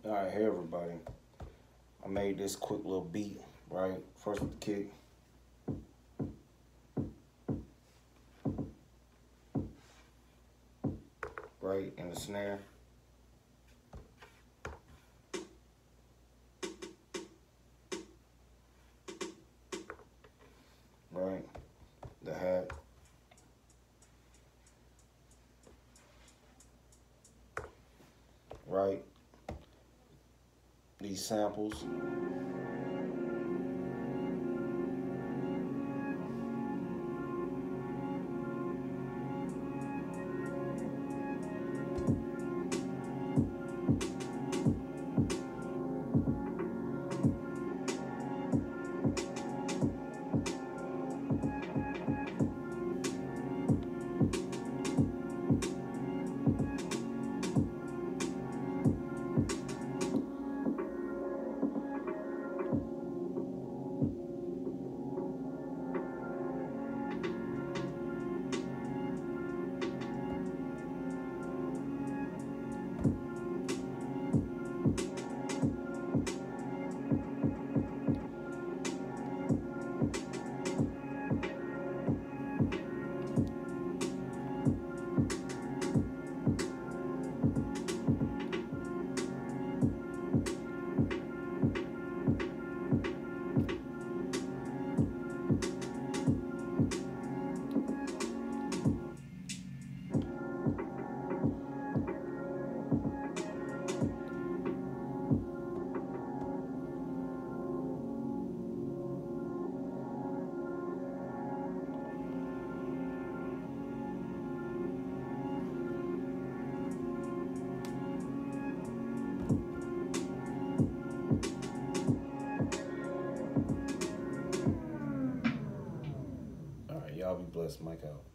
All right, hey everybody. I made this quick little beat, right? First with the kick. Right, and the snare. Right, the hat. Right, these samples. All right, y'all be blessed. Mike out.